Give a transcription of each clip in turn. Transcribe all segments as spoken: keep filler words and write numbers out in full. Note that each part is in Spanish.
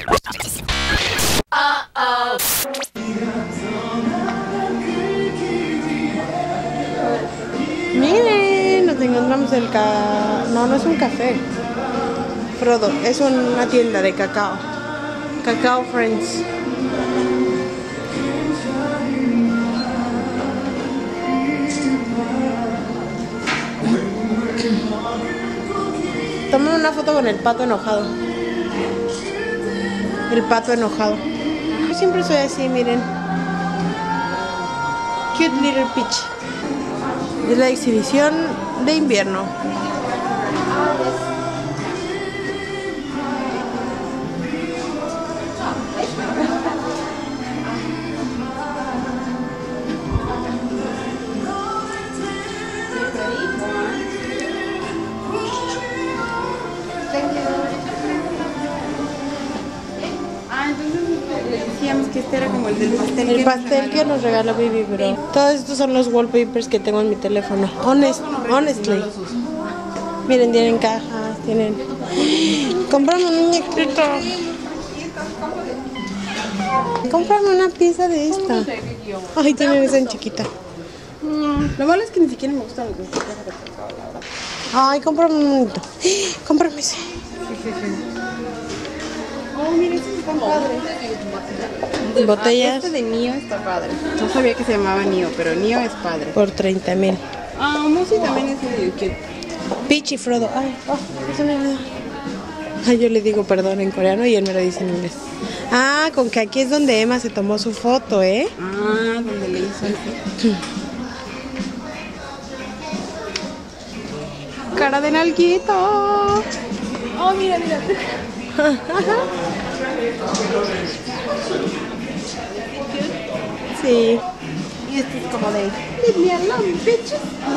Uh-oh. Miren, nos encontramos el ca... No, no es un café, Frodo, es una tienda de cacao. Cacao Friends. Toma una foto con el pato enojado. El pato enojado. Yo siempre soy así, miren. Cute Little Peach. Es la exhibición de invierno. Decíamos que este era como el del pastel. El pastel que nos regaló Bibi, bro. Todos estos son los wallpapers que tengo en mi teléfono. Honest, honestly. Miren, tienen cajas, tienen... Comprame un muñequito. Comprame una pieza de esta. Ay, tienen esa en chiquita. Lo malo es que ni siquiera me gustan los de caja de cacao, la verdad. Ay, cómprame un monito. Cómprame ese. Sí, sí, sí. Oh, mira, este está padre. Botellas. Este de Nio está padre. No sabía que se llamaba Nio, pero Nio es padre. Por treinta mil. Ah, Musi también es medio cute. Peach y Frodo. Ay, oh, eso no es. Ay, yo le digo perdón en coreano y él me lo dice en inglés. Ah, con que aquí es donde Emma se tomó su foto, ¿eh? Ah, donde le hizo el... Cara de nalguito. Oh, mira, mira. Sí. Y este es como de... Leave me alone, bitches.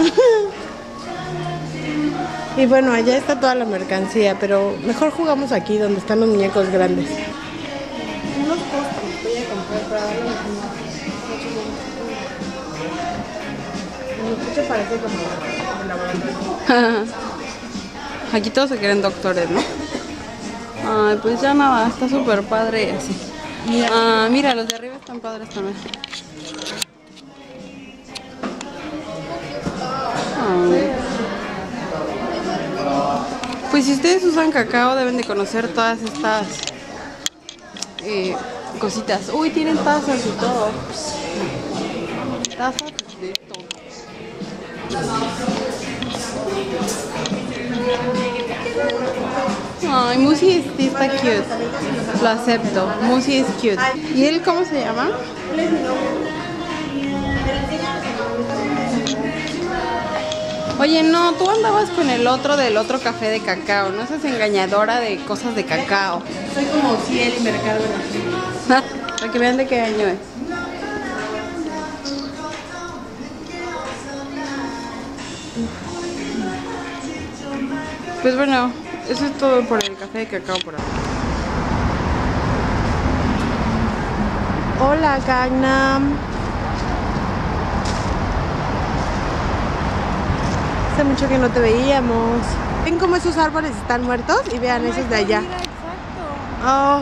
Y bueno, allá está toda la mercancía, pero mejor jugamos aquí donde están los muñecos grandes. Unos postres voy a comprar para darle a los niños. El coche parece como el laboratorio. Aquí todos se quieren doctores, ¿no? Ay, pues ya nada, está súper padre y así. Mira. Ah, mira, los de arriba están padres también. Ay. Pues si ustedes usan cacao deben de conocer todas estas eh, cositas. Uy, tienen tazas y todo. Tazas de todo. Ay, Musi sí está cute. Lo acepto. Musi es cute. ¿Y él cómo se llama? Oye, no, tú andabas con el otro del otro café de cacao. No seas engañadora de cosas de cacao. Soy como Ciel y Mercado. Para que vean de qué año es. Pues bueno, eso es todo por el café de cacao por ahora. Hola, Gangnam. Hace mucho que no te veíamos. ¿Ven cómo esos árboles están muertos? Y vean esos de allá. Mira, exacto. Oh.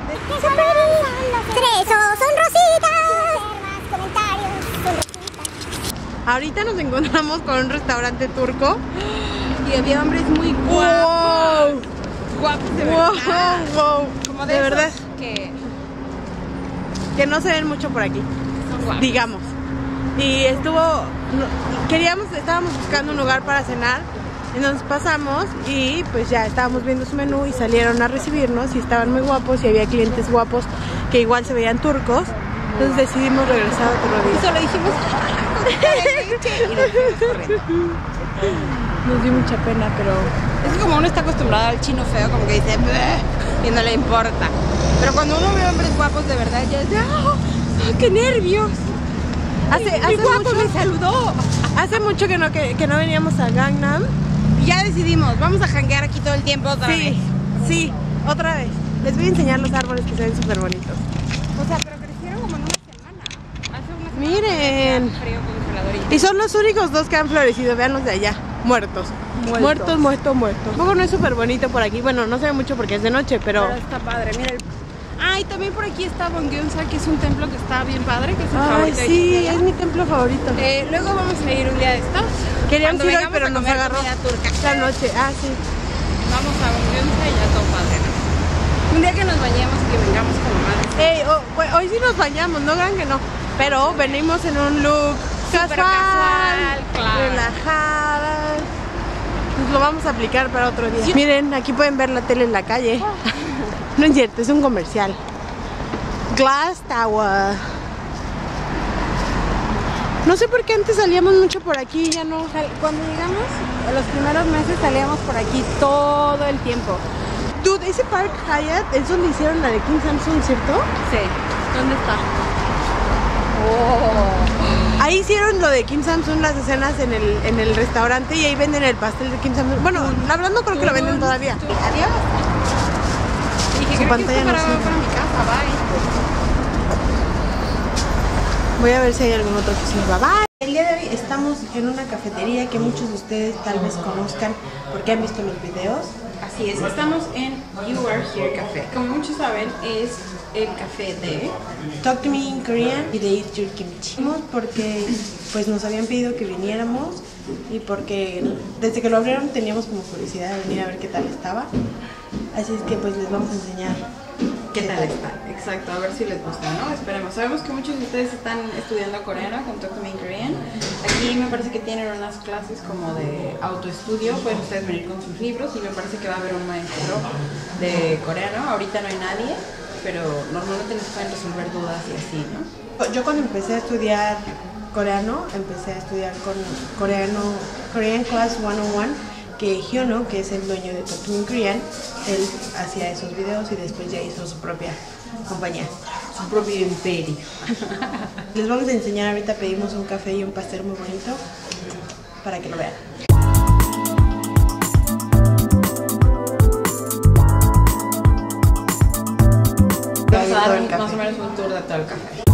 Tres son rositas. Comentarios son rositas. Ahorita nos encontramos con un restaurante turco. Y había hombres muy guapos. Wow. Guapos de Wow, verdad. wow. Como de, De esos verdad. que Que no se ven mucho por aquí, son guapos. digamos. Y estuvo, no, queríamos, estábamos buscando un lugar para cenar. Entonces pasamos y pues ya estábamos viendo su menú y salieron a recibirnos y estaban muy guapos y había clientes guapos que igual se veían turcos. Entonces decidimos regresar a otro día. Y solo dijimos y nos fuimos corriendo. Nos dio mucha pena, pero... Es que como uno está acostumbrado al chino feo, como que dice "Bleh", y no le importa. Pero cuando uno ve hombres guapos de verdad, ya es de ¡ah, qué nervios! Hace, ¡Mi hace guapo mucho, me saludó! hace mucho que no, que, que no veníamos a Gangnam. Y ya decidimos, vamos a janguear aquí todo el tiempo otra Sí, vez. sí, otra vez. Les voy a enseñar los árboles que se ven súper bonitos. O sea, pero crecieron como en una semana. Hace una semana Miren. hacía frío congelador y- Y son los únicos dos que han florecido, vean los de allá, muertos. Muertos. Muertos, muertos, muertos. Luego no es súper bonito por aquí, bueno, no se ve mucho porque es de noche, pero... Pero está padre, mira, el Ah, y también por aquí está Bongyunsa, que es un templo que está bien padre, que es el Ay, favorito de sí, Gisela. es mi templo favorito. Eh, luego vamos a ir un día de estos. Queríamos cuando ir hoy, vengamos pero a nos comer agarró comida turca. la noche. Ah, sí. Vamos a Bongyunsa y ya todo padre, ¿no? Un día que nos bañemos y que vengamos como más. Ey, oh, pues, hoy sí nos bañamos, no crean que no. Pero venimos en un look casual, casual, claro. relajada. Pues lo vamos a aplicar para otro día. Sí. Miren, aquí pueden ver la tele en la calle. No es cierto, es un comercial. Glass Tower. No sé por qué antes salíamos mucho por aquí, ya no. Cuando llegamos, en los primeros meses salíamos por aquí todo el tiempo. Dude, ese Park Hyatt es donde hicieron la de Kim Samsung, ¿cierto? Sí. ¿Dónde está? Oh. Ahí hicieron lo de Kim Samsung, las escenas en el, en el restaurante, y ahí venden el pastel de Kim Samsung. Bueno, la verdad no creo que lo venden todavía. Adiós. Dije, Su creo pantalla que no para, sirve. para mi casa, bye. Voy a ver si hay algún otro que sirva. Bye. El día de hoy estamos en una cafetería que muchos de ustedes tal vez conozcan porque han visto los videos. Así es, estamos en You Are Here Café. Como muchos saben, es el café de Talk to Me in Korean y de Eat Your Kimchi. Vamos porque pues nos habían pedido que viniéramos y porque desde que lo abrieron teníamos como curiosidad de venir a ver qué tal estaba. Así es que pues les vamos a enseñar qué tal está. Exacto, a ver si les gusta, ¿no? Esperemos. Sabemos que muchos de ustedes están estudiando coreano con Talk to Me in Korean. Aquí me parece que tienen unas clases como de autoestudio. Pueden ustedes venir con sus libros y me parece que va a haber un maestro de coreano. Ahorita no hay nadie, pero normalmente les pueden resolver dudas y así, ¿no? Yo cuando empecé a estudiar coreano, empecé a estudiar con coreano, Korean Class ciento uno, que Hyono, que es el dueño de Talk to Me in Korean, él hacía esos videos y después ya hizo su propia compañía, Su propio imperio. Les vamos a enseñar, ahorita pedimos un café y un pastel muy bonito para que lo vean. Vamos a dar más o menos un tour de todo el café.